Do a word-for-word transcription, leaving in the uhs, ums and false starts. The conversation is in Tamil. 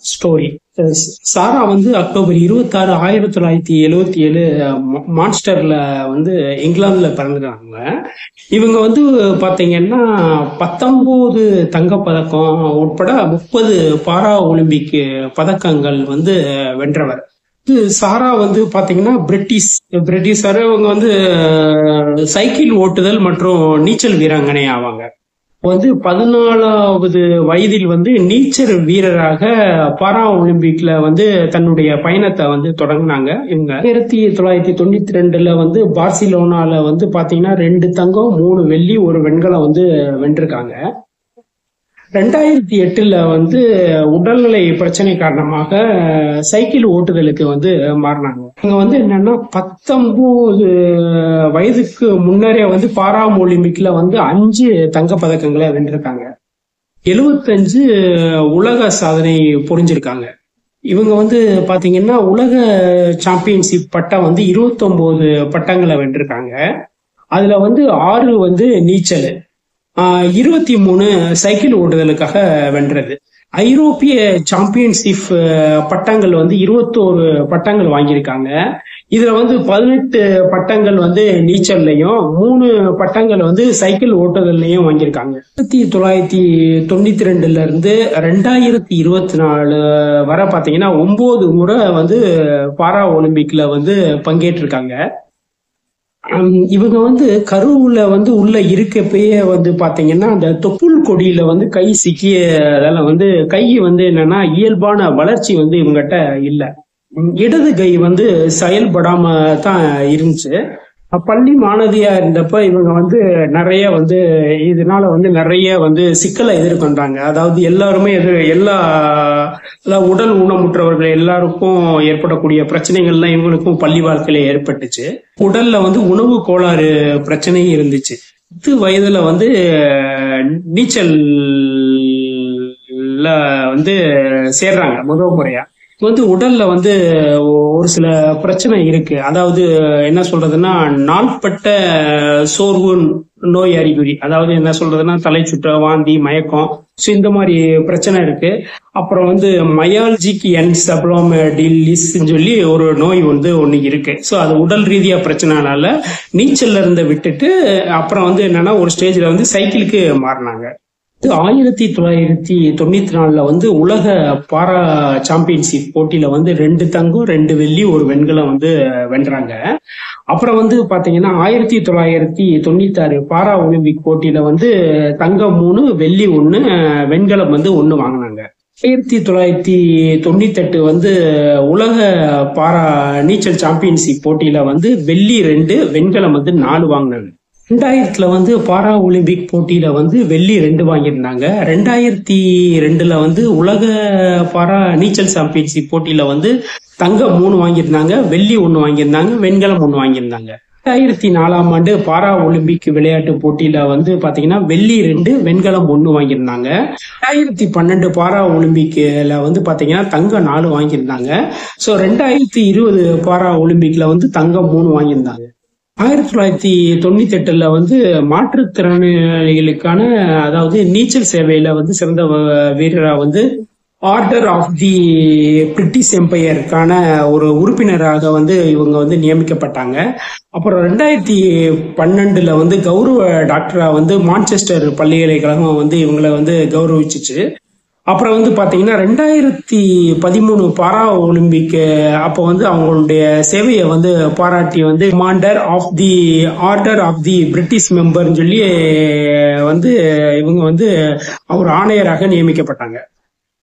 ஸ்டோரி. சாரா வந்து அக்டோபர் இருபத்தி ஆறு ஆயிரத்தி தொள்ளாயிரத்தி எழுவத்தி ஏழு மான்ஸ்டர்ல வந்து இங்கிலாந்துல பிறந்துட்டாங்க. இவங்க வந்து பாத்தீங்கன்னா பத்தொன்பது தங்கப்பதக்கம் உட்பட முப்பது பாரா ஒலிம்பிக் பதக்கங்கள் வந்து வென்றவர். சாரா வந்து பாத்தீங்கன்னா பிரிட்டிஷ் பிரிட்டிஷாரு. இவங்க வந்து சைக்கிள் ஓட்டுதல் மற்றும் நீச்சல் வீராங்கனை ஆவாங்க. வந்து பதினாலாவது வயதில் வந்து நீச்சல் வீரராக பாரா ஒலிம்பிக்ல வந்து தன்னுடைய பயணத்தை வந்து தொடங்கினாங்க. இவங்க ஆயிரத்தி தொள்ளாயிரத்தி தொண்ணூத்தி ரெண்டுல வந்து பார்சிலோனால வந்து பாத்தீங்கன்னா ரெண்டு தங்கம் மூணு வெள்ளி ஒரு வெண்கலம் வந்து வென்றிருக்காங்க. ரெண்டாயிரத்தி எட்டுல வந்து உடல்நிலை பிரச்சனை காரணமாக சைக்கிள் ஓட்டுதலுக்கு வந்து மாறினாங்க. இவங்க வந்து என்னன்னா பத்தொன்பது வயதுக்கு முன்னரே வந்து பாரா ஒலிம்பிக்ல வந்து அஞ்சு தங்க பதக்கங்களை வென்றிருக்காங்க. எழுபத்தஞ்சு உலக சாதனை புரிஞ்சிருக்காங்க. இவங்க வந்து பாத்தீங்கன்னா உலக சாம்பியன்ஷிப் பட்டம் வந்து இருபத்தி ஒன்பது பட்டங்களை வென்றிருக்காங்க. அதுல வந்து ஆறு வந்து நீச்சல், இருபத்தி மூணு சைக்கிள் ஓட்டுதலுக்காக வென்றது. ஐரோப்பிய சாம்பியன்ஷிப் பட்டங்கள் வந்து இருபத்தோரு பட்டங்கள் வாங்கியிருக்காங்க. இதுல வந்து பதினெட்டு பட்டங்கள் வந்து நீச்சல்லையும் மூணு பட்டங்கள் வந்து சைக்கிள் ஓட்டுதல்லையும் வாங்கியிருக்காங்க. ஆயிரத்தி தொள்ளாயிரத்தி தொண்ணூத்தி ரெண்டுல இருந்து ரெண்டாயிரத்தி இருபத்தி நாலு வரை பாத்தீங்கன்னா ஒன்பது முறை வந்து பாரா ஒலிம்பிக்ல வந்து பங்கேற்றிருக்காங்க. இவங்க வந்து கருவுல வந்து உள்ள இருக்கப்பயே வந்து பாத்தீங்கன்னா அந்த தொப்புள் கொடியில வந்து கை சிக்கியதால வந்து கை வந்து என்னன்னா இயல்பான வளர்ச்சி வந்து இவங்ககிட்ட இல்ல. இடது கை வந்து செயல்படாம தான் இருந்துச்சு. பள்ளி மாணவியா இருந்தப்ப இவங்க வந்து நிறைய வந்து இதனால வந்து நிறைய வந்து சிக்கலை எதிர்கொண்டாங்க. அதாவது எல்லாருமே எதிர் எல்லா உடல் ஊனமுற்றவர்கள் எல்லாருக்கும் ஏற்படக்கூடிய பிரச்சனைகள்லாம் இவங்களுக்கும் பள்ளி வாழ்க்கையில ஏற்பட்டுச்சு. உடல்ல வந்து உணவு கோளாறு பிரச்சனையும் இருந்துச்சு. பத்து வயதுல வந்து நீச்சல் வந்து சேர்றாங்க முதல் முறையா. வந்து உடல்ல வந்து ஒரு சில பிரச்சனை இருக்கு. அதாவது என்ன சொல்றதுன்னா நாள்பட்ட சோர்வு நோய் அறிகுறி. அதாவது என்ன சொல்றதுன்னா தலை சுற்ற, வாந்தி, மயக்கம், இந்த மாதிரி பிரச்சனை இருக்கு. அப்புறம் வந்து மயால்ஜிக் என்செபலோமெடிலிஸ் சொல்லி ஒரு நோய் வந்து ஒண்ணு இருக்கு. ஸோ அது உடல் ரீதியா பிரச்சனைனால நீச்சல்ல இருந்து விட்டுட்டு அப்புறம் வந்து என்னன்னா ஒரு ஸ்டேஜ்ல வந்து சைக்கிளுக்கு மாறினாங்க. ஆயிரத்தி தொள்ளாயிரத்தி தொண்ணூத்தி நாலுல வந்து உலக பாரா சாம்பியன்ஷிப் போட்டியில வந்து ரெண்டு தங்கம் ரெண்டு வெள்ளி ஒரு வெண்கலம் வந்து வென்றாங்க. அப்புறம் வந்து பாத்தீங்கன்னா ஆயிரத்தி தொள்ளாயிரத்தி தொண்ணூத்தி ஆறு பாரா ஒலிம்பிக் போட்டியில வந்து தங்கம் மூணு வெள்ளி ஒண்ணு வெண்கலம் வந்து ஒண்ணு வாங்கினாங்க. ஆயிரத்தி தொள்ளாயிரத்தி தொண்ணூத்தி எட்டு வந்து உலக பாரா நீச்சல் சாம்பியன்ஷிப் போட்டியில வந்து வெள்ளி ரெண்டு வெண்கலம் வந்து நாலு வாங்கினாங்க. ரெண்டாயிரத்துல வந்து பாரா ஒலிம்பிக் போட்டியில வந்து வெள்ளி ரெண்டு வாங்கியிருந்தாங்க. ரெண்டாயிரத்தி ரெண்டுல வந்து உலக பாரா நீச்சல் சாம்பியன்ஷிப் போட்டியில வந்து தங்கம் மூணு வாங்கியிருந்தாங்க, வெள்ளி ஒண்ணு வாங்கியிருந்தாங்க, வெண்கலம் ஒண்ணு வாங்கியிருந்தாங்க. ரெண்டாயிரத்தி நாலாம் ஆண்டு பாரா ஒலிம்பிக் விளையாட்டு போட்டியில வந்து பாத்தீங்கன்னா வெள்ளி ரெண்டு வெண்கலம் ஒண்ணு வாங்கியிருந்தாங்க. ரெண்டாயிரத்தி பன்னெண்டு பாரா ஒலிம்பிக்ல வந்து பாத்தீங்கன்னா தங்கம் நாலு வாங்கியிருந்தாங்க. சோ ரெண்டாயிரத்தி இருபது பாரா ஒலிம்பிக்ல வந்து தங்கம் மூணு வாங்கியிருந்தாங்க. ஆயிரத்தி தொள்ளாயிரத்தி தொண்ணூத்தி எட்டுல வந்து மாற்றுத்திறனாளிகளுக்கான அதாவது நீச்சல் சேவையில வந்து சிறந்த வீரரா வந்து ஆர்டர் ஆஃப் தி பிரிட்டிஷ் எம்பையருக்கான ஒரு உறுப்பினராக வந்து இவங்க வந்து நியமிக்கப்பட்டாங்க. அப்புறம் ரெண்டாயிரத்தி பன்னெண்டுல வந்து கௌரவ டாக்டரா வந்து மான்செஸ்டர் பல்கலைக்கழகம் வந்து இவங்களை வந்து கௌரவிச்சிச்சு. அப்புறம் வந்து பாத்தீங்கன்னா ரெண்டாயிரத்தி பதிமூணு பாரா ஒலிம்பிக் அப்போ வந்து அவங்களுடைய சேவையை வந்து பாராட்டி வந்து commander of the order of the British மெம்பர்னு சொல்லி வந்து இவங்க வந்து அவர் ஆணையராக நியமிக்கப்பட்டாங்க.